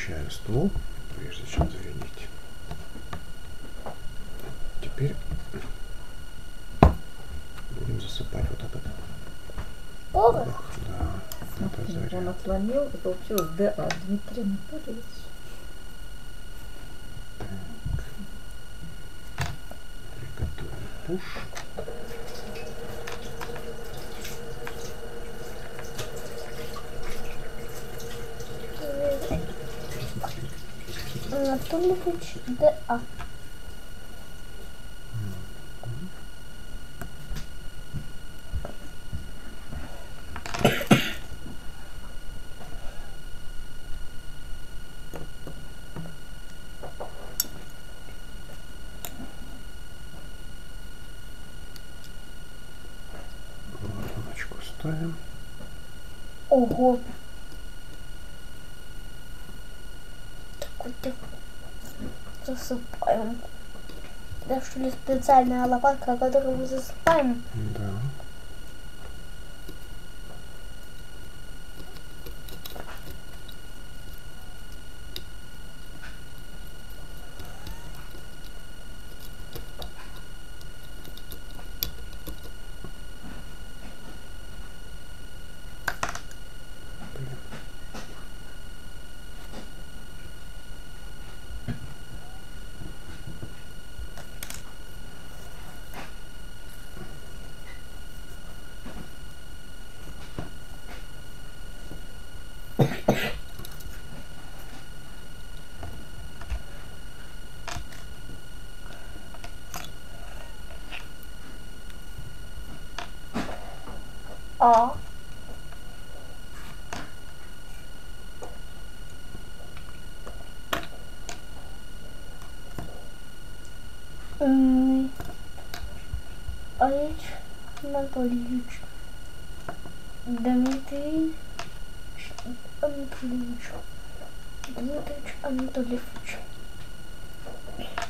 очищаю ствол, прежде чем зарядить. Теперь будем засыпать вот этот порох. Да, это заряд. Он отломил, и получилось ДА, Дмитрий Анатольевич. Так. Приготовим пуш. Анатольевич ДА. Лампочку ставим. Ого. Такой-то засыпаем. Это что ли специальная лопатка, которую мы засыпаем? Да. А. Олег Анатольевич. Дмитрий Анатольевич. Дмитрий Анатольевич.